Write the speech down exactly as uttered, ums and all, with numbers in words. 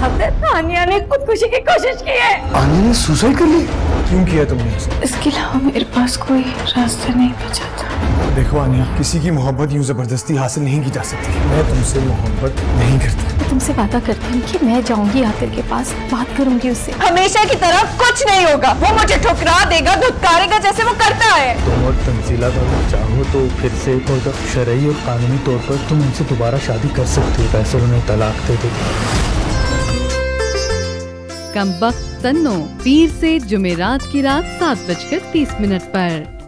साहब तानिया ने खुदकुशी की कोशिश की है। तानिया ने सुसाइड कर ली? क्यों किया तुमने इसे? इसके अलावा मेरे पास कोई रास्ता नहीं बचा था। देखो आनिया, किसी की मोहब्बत यूं जबरदस्ती हासिल नहीं की जा सकती। मैं तुमसे मोहब्बत नहीं करती। मैं तुमसे वादा करती हूँ कि मैं जाऊंगी आतिर के पास, बात करूंगी उससे। हमेशा की तरह कुछ नहीं होगा, वो मुझे ठुकरा देगा, धुतकारेगा जैसे वो करता है। तुम और तंजीला अगर चाहो तो फिर से शरई और कानूनी तौर पर तुम उनसे दोबारा शादी कर सकते हो, पैसे उन्हें तलाक दे दो। कमबख्त तन्नो पीर से जुमेरात की रात सात बजकर तीस मिनट पर।